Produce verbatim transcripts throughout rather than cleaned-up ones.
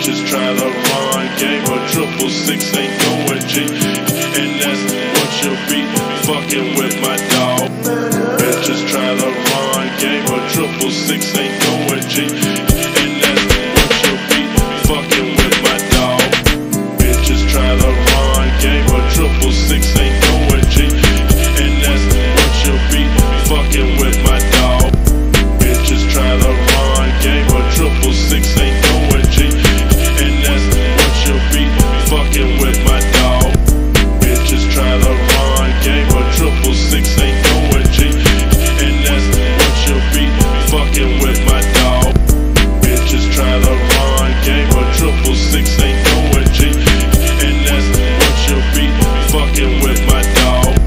Bitches try to run game, but triple six ain't going G. And that's what you'll be fucking with my dog. Bitches try to run game, but triple six ain't going G. And that's what you'll be fucking with my dog. Bitches try to run game, but triple six ain't going G. And that's what you'll be fucking with my dog. Bitches try to run game, but triple six ain't going G. And that's what you'll be fucking with my dog. Bitches try to run game, but triple six ain't going G. And that's what you'll be fucking with my dog. Bitches try to run game, but triple six ain't going G. And that's what you'll be fucking with my dog.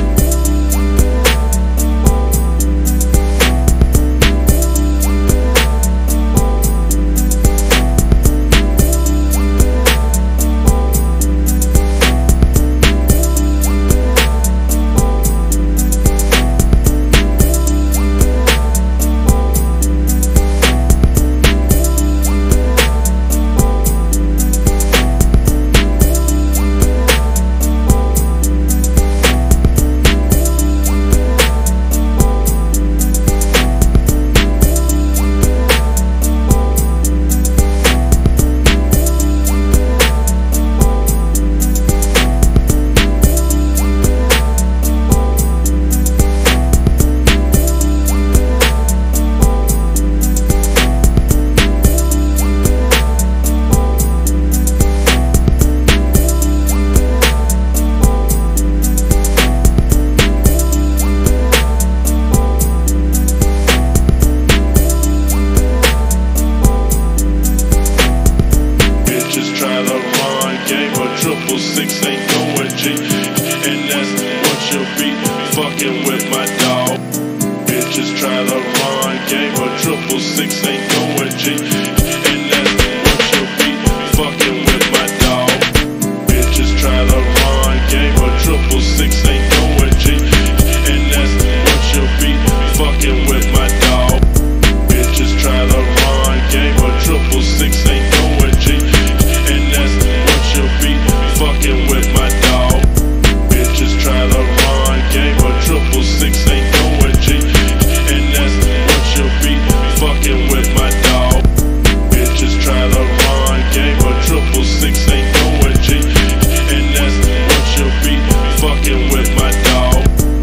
Triple six ain't going G, and that's what you'll be fucking with my dog. Bitches try to run game, but triple six ain't going G, and that's what you'll be fucking with my dog. Bitches try to run game, but triple six ain't going G, and that's what you'll be fucking with my dog. Bitches try to run game, but triple six ain't going G, and that's what you'll be fucking with my dog. Bitches try to run game, but triple six ain't going G, and that's what you'll be fucking with my dog. Bitches try to run game, but triple six ain't going G, and that's what you'll be fucking with my dog.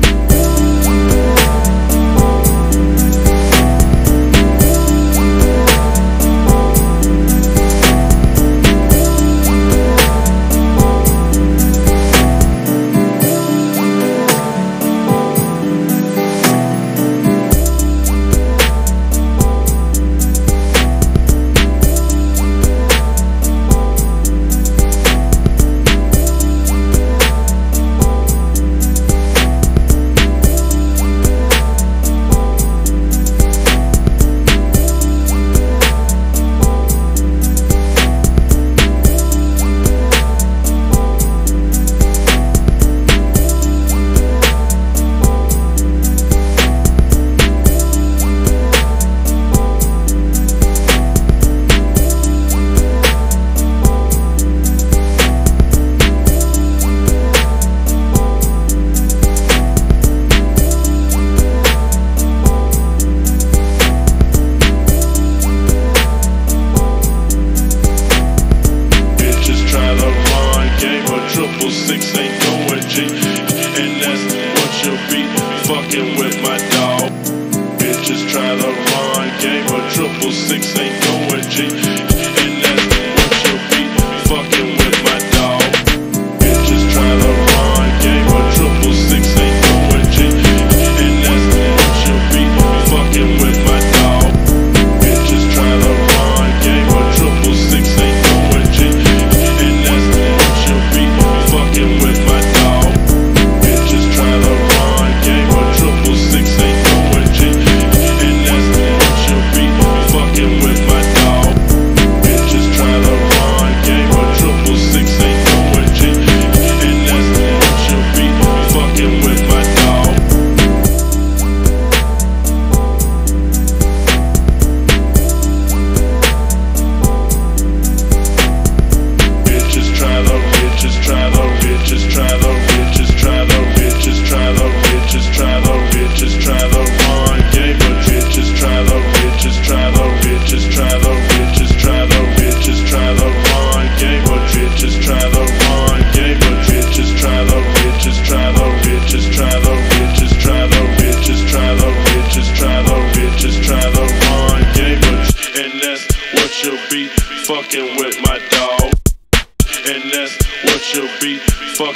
Triple six ain't going G, and that's what you'll be fucking with my dog. Bitches try to run game, but triple six ain't going G, and that's what you'll be fucking with my dog. Bitches try to run game, but triple six ain't going G, and that's what you'll be fucking with my dog. Bitches try to run game, but triple six ain't going G, and that's what you'll be fucking with my dog. Bitches try to run game, but triple six ain't going G, and that's what you'll be fucking with my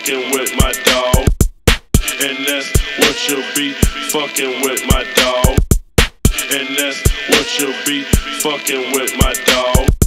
fucking with my dog. And that's what you'll be fucking with my dog. And that's what you'll be fucking with my dog.